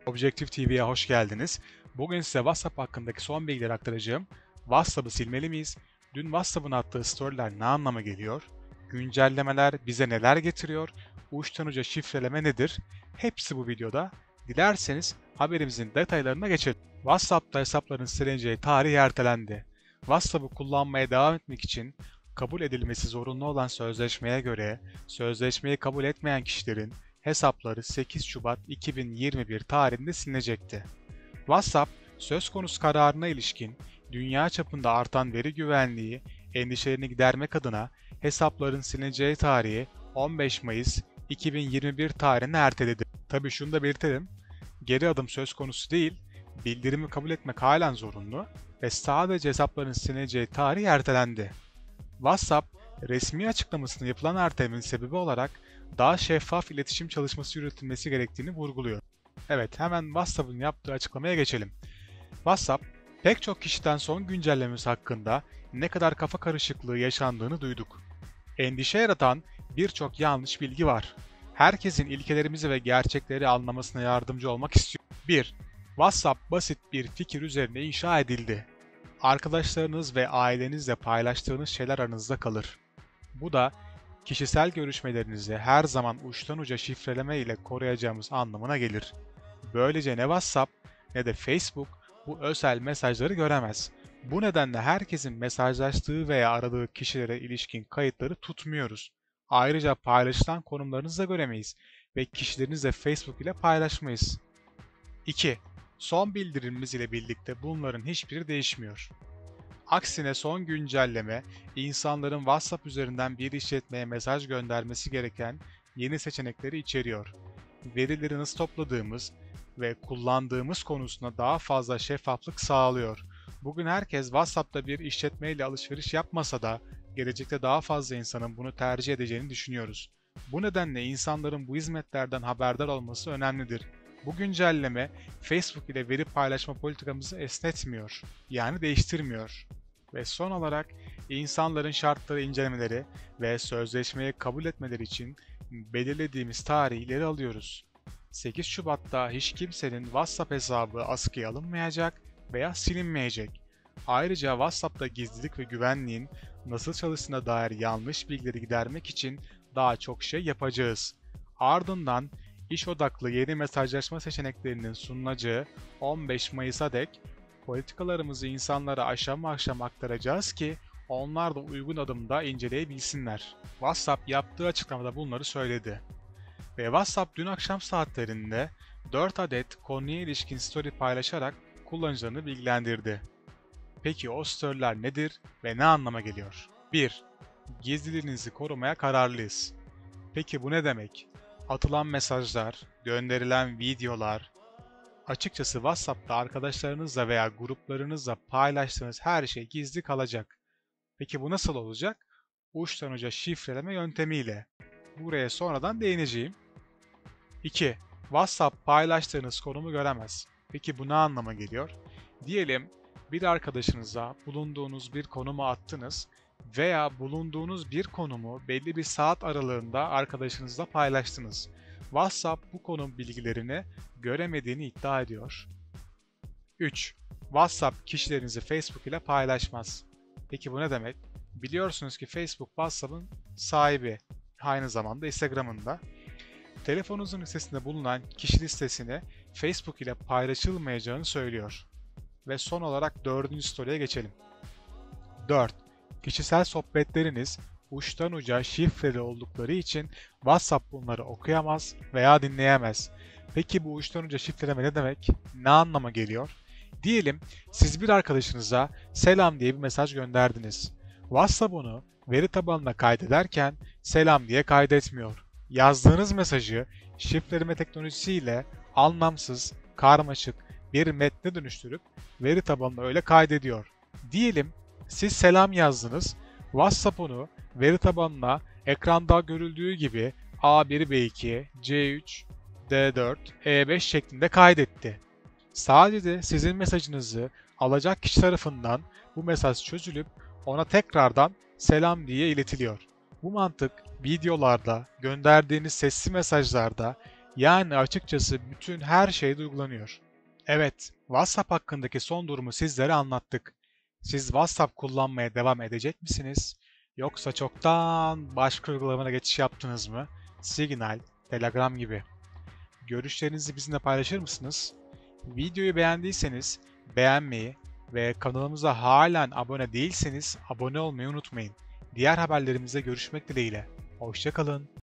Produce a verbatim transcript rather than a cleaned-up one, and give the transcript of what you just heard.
Objective T V'ye hoş geldiniz. Bugün size WhatsApp hakkındaki son bilgileri aktaracağım. WhatsApp'ı silmeli miyiz? Dün WhatsApp'ın attığı storyler ne anlama geliyor? Güncellemeler bize neler getiriyor? Uçtan uca şifreleme nedir? Hepsi bu videoda. Dilerseniz haberimizin detaylarına geçelim. WhatsApp'ta hesapların silineceği tarih ertelendi. WhatsApp'ı kullanmaya devam etmek için kabul edilmesi zorunlu olan sözleşmeye göre sözleşmeyi kabul etmeyen kişilerin hesapları sekiz Şubat iki bin yirmi bir tarihinde silinecekti. WhatsApp, söz konusu kararına ilişkin dünya çapında artan veri güvenliği endişelerini gidermek adına hesapların silineceği tarihi on beş Mayıs iki bin yirmi bir tarihine erteledi. Tabii şunu da belirtelim, geri adım söz konusu değil, bildirimi kabul etmek halen zorunlu ve sadece hesapların silineceği tarih ertelendi. WhatsApp, resmi açıklamasında yapılan ertelemenin sebebi olarak daha şeffaf iletişim çalışması yürütülmesi gerektiğini vurguluyor. Evet, hemen WhatsApp'ın yaptığı açıklamaya geçelim. WhatsApp, pek çok kişiden son güncellemesi hakkında ne kadar kafa karışıklığı yaşandığını duyduk. Endişe yaratan birçok yanlış bilgi var. Herkesin ilkelerimizi ve gerçekleri anlamasına yardımcı olmak istiyor. bir. WhatsApp basit bir fikir üzerine inşa edildi. Arkadaşlarınız ve ailenizle paylaştığınız şeyler aranızda kalır. Bu da kişisel görüşmelerinizi her zaman uçtan uca şifreleme ile koruyacağımız anlamına gelir. Böylece ne WhatsApp ne de Facebook bu özel mesajları göremez. Bu nedenle herkesin mesajlaştığı veya aradığı kişilere ilişkin kayıtları tutmuyoruz. Ayrıca paylaşılan konumlarınızı da göremeyiz ve kişilerinizle Facebook ile paylaşmayız. iki. Son bildirimimiz ile birlikte bunların hiçbiri değişmiyor. Aksine son güncelleme, insanların WhatsApp üzerinden bir işletmeye mesaj göndermesi gereken yeni seçenekleri içeriyor. Verileri nasıl topladığımız ve kullandığımız konusunda daha fazla şeffaflık sağlıyor. Bugün herkes WhatsApp'ta bir işletmeyle alışveriş yapmasa da gelecekte daha fazla insanın bunu tercih edeceğini düşünüyoruz. Bu nedenle insanların bu hizmetlerden haberdar olması önemlidir. Bu güncelleme Facebook ile veri paylaşma politikamızı esnetmiyor, yani değiştirmiyor. Ve son olarak insanların şartları incelemeleri ve sözleşmeyi kabul etmeleri için belirlediğimiz tarihi ileri alıyoruz. sekiz Şubat'ta hiç kimsenin WhatsApp hesabı askıya alınmayacak veya silinmeyecek. Ayrıca WhatsApp'ta gizlilik ve güvenliğin nasıl çalıştığına dair yanlış bilgileri gidermek için daha çok şey yapacağız. Ardından iş odaklı yeni mesajlaşma seçeneklerinin sunulacağı on beş Mayıs'a dek politikalarımızı insanlara aşama aşama aktaracağız ki onlar da uygun adımda inceleyebilsinler. WhatsApp yaptığı açıklamada bunları söyledi. Ve WhatsApp dün akşam saatlerinde dört adet konuya ilişkin story paylaşarak kullanıcılarını bilgilendirdi. Peki o storyler nedir ve ne anlama geliyor? bir. Gizliliğinizi korumaya kararlıyız. Peki bu ne demek? Atılan mesajlar, gönderilen videolar, açıkçası WhatsApp'ta arkadaşlarınızla veya gruplarınızla paylaştığınız her şey gizli kalacak. Peki bu nasıl olacak? Uçtan uca şifreleme yöntemiyle. Buraya sonradan değineceğim. iki. WhatsApp paylaştığınız konumu göremez. Peki bu ne anlama geliyor? Diyelim bir arkadaşınıza bulunduğunuz bir konumu attınız veya bulunduğunuz bir konumu belli bir saat aralığında arkadaşınızla paylaştınız. WhatsApp bu konum bilgilerini göremediğini iddia ediyor. üç. WhatsApp kişilerinizi Facebook ile paylaşmaz. Peki bu ne demek? Biliyorsunuz ki Facebook WhatsApp'ın sahibi, aynı zamanda Instagram'ın da. Telefonunuzun listesinde bulunan kişi listesini Facebook ile paylaşılmayacağını söylüyor. Ve son olarak dördüncü story'e geçelim. dört. Kişisel sohbetleriniz uçtan uca şifreli oldukları için WhatsApp bunları okuyamaz veya dinleyemez. Peki bu uçtan uca şifreleme ne demek? Ne anlama geliyor? Diyelim siz bir arkadaşınıza selam diye bir mesaj gönderdiniz. WhatsApp onu veri tabanına kaydederken selam diye kaydetmiyor. Yazdığınız mesajı şifreleme teknolojisiyle anlamsız, karmaşık bir metne dönüştürüp veri tabanına öyle kaydediyor. Diyelim siz selam yazdınız, WhatsApp onu veri tabanına ekranda görüldüğü gibi A bir B iki, C üç, D dört, E beş şeklinde kaydetti. Sadece sizin mesajınızı alacak kişi tarafından bu mesaj çözülüp ona tekrardan selam diye iletiliyor. Bu mantık videolarda, gönderdiğiniz sesli mesajlarda, Yani açıkçası bütün her şeyde uygulanıyor. Evet, WhatsApp hakkındaki son durumu sizlere anlattık. Siz WhatsApp kullanmaya devam edecek misiniz? Yoksa çoktan başka uygulamalara geçiş yaptınız mı? Signal, Telegram gibi. Görüşlerinizi bizimle paylaşır mısınız? Videoyu beğendiyseniz beğenmeyi ve kanalımıza halen abone değilseniz abone olmayı unutmayın. Diğer haberlerimizde görüşmek dileğiyle. Hoşça kalın.